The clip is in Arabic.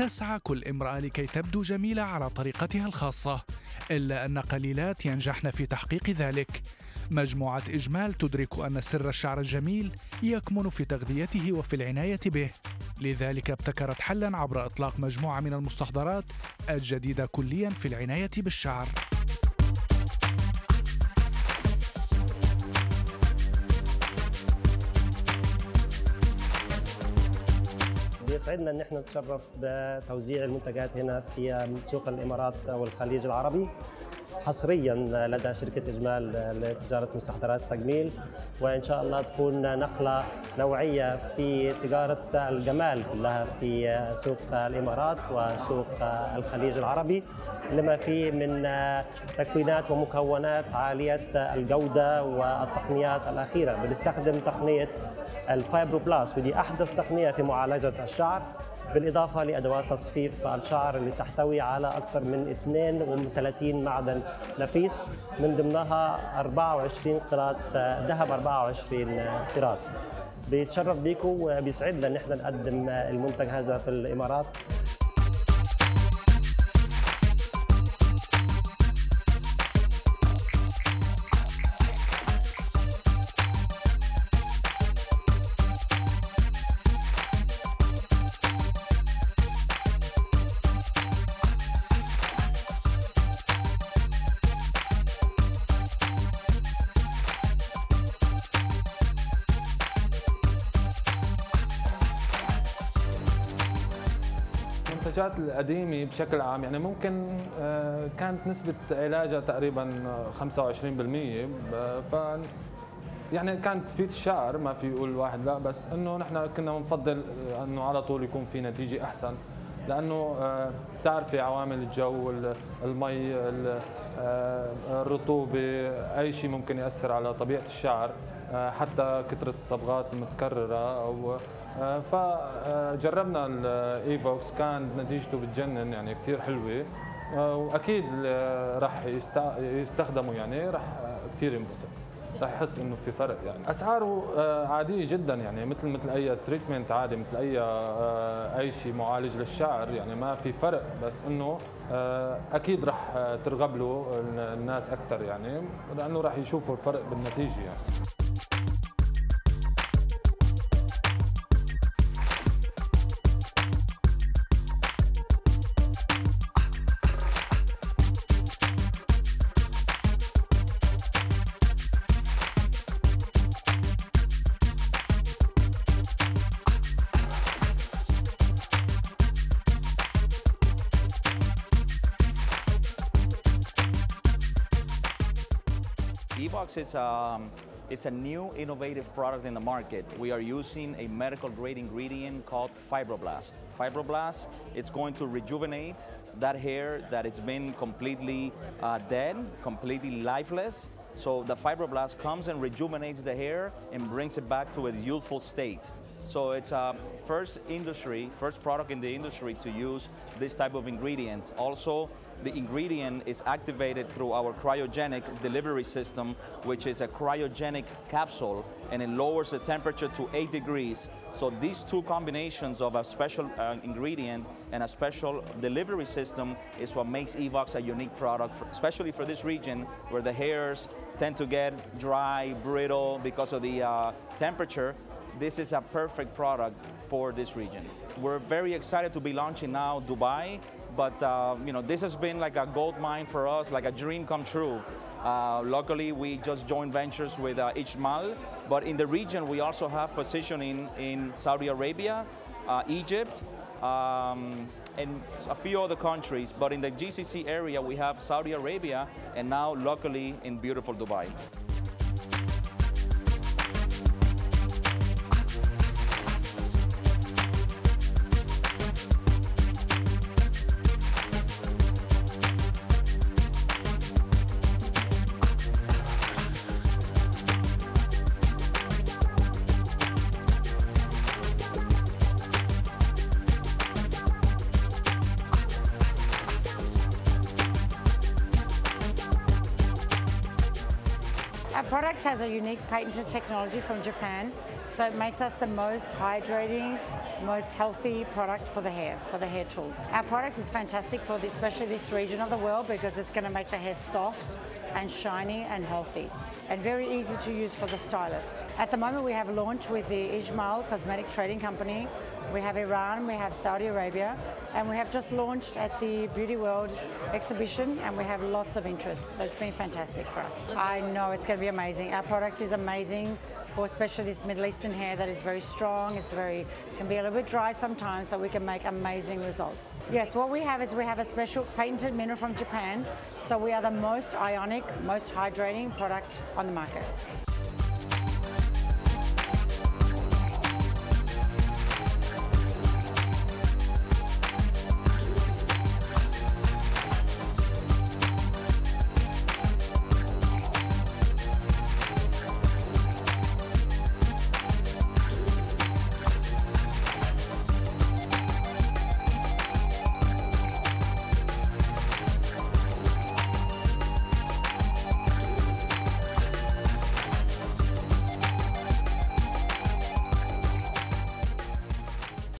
تسعى كل امرأة لكي تبدو جميلة على طريقتها الخاصة، إلا أن قليلات ينجحن في تحقيق ذلك. مجموعة إجمال تدرك أن سر الشعر الجميل يكمن في تغذيته وفي العناية به، لذلك ابتكرت حلاً عبر إطلاق مجموعة من المستحضرات الجديدة كلياً في العناية بالشعر. بيسعدنا ان احنا نتشرف بتوزيع المنتجات هنا في سوق الامارات والخليج العربي حصريا لدى شركة إجمال لتجارة مستحضرات التجميل، وإن شاء الله تكون نقلة نوعية في تجارة الجمال كلها في سوق الإمارات وسوق الخليج العربي، لما فيه من تكوينات ومكونات عالية الجودة والتقنيات الأخيرة. بنستخدم تقنية الفايبرو بلاس، ودي أحدث تقنية في معالجة الشعر، بالإضافة لأدوات تصفيف الشعر اللي تحتوي على أكثر من 32 معدن نفيس، من ضمنها 24 قيراط ذهب، 24 قيراط. بيتشرف بيكم وبيسعدنا ان احنا نقدم المنتج هذا في الإمارات. المنتجات القديمة بشكل عام يعني ممكن كانت نسبة علاجها تقريبا 25%، ف يعني كانت تفيد الشعر، ما في يقول الواحد لا، بس انه نحن كنا بنفضل انه على طول يكون في نتيجة احسن، لانه بتعرفي عوامل الجو، المي، الرطوبة، اي شيء ممكن يأثر على طبيعة الشعر، حتى كثرة الصبغات المتكررة أو فجربنا الايفوكس، كان نتيجته بتجنن يعني كثير حلوة، واكيد راح يستخدموا يعني راح كثير ينبسط، راح يحس انه في فرق. يعني اسعاره عادية جدا، يعني مثل اي تريتمنت عادي، مثل اي شيء معالج للشعر، يعني ما في فرق، بس انه اكيد راح ترغب له الناس اكثر، يعني لانه راح يشوفوا الفرق بالنتيجة يعني. Evox is it's a new innovative product in the market. We are using a medical grade ingredient called Fibroblast. Fibroblast, it's going to rejuvenate that hair that it's been completely dead, completely lifeless. So the Fibroblast comes and rejuvenates the hair and brings it back to a youthful state. So it's a first product in the industry to use this type of ingredients. Also, the ingredient is activated through our cryogenic delivery system, which is a cryogenic capsule, and it lowers the temperature to 8 degrees. So these two combinations of a special ingredient and a special delivery system is what makes Evox a unique product, especially for this region where the hairs tend to get dry, brittle because of the temperature. This is a perfect product for this region. We're very excited to be launching now Dubai, but you know, this has been like a gold mine for us, like a dream come true. Luckily, we just joined ventures with Ijmal, but in the region, we also have positioning in Saudi Arabia, Egypt, and a few other countries. But in the GCC area, we have Saudi Arabia, and now luckily in beautiful Dubai. Our product has a unique patented technology from Japan So it makes us the most hydrating, most healthy product for the hair tools. Our product is fantastic for especially this region of the world because it's going to make the hair soft and shiny and healthy and very easy to use for the stylist. At the moment we have launched with the Ijmal Cosmetic Trading Company. We have Iran, we have Saudi Arabia, and we have just launched at the Beauty World exhibition and we have lots of interest. So it's been fantastic for us. I know it's going to be amazing. Our product is amazing for especially this Middle Eastern hair that is very strong. Can be a little bit dry sometimes, so we can make amazing results. Yes, what we have is we have a special patented mineral from Japan. So we are the most ionic, most hydrating product on the market.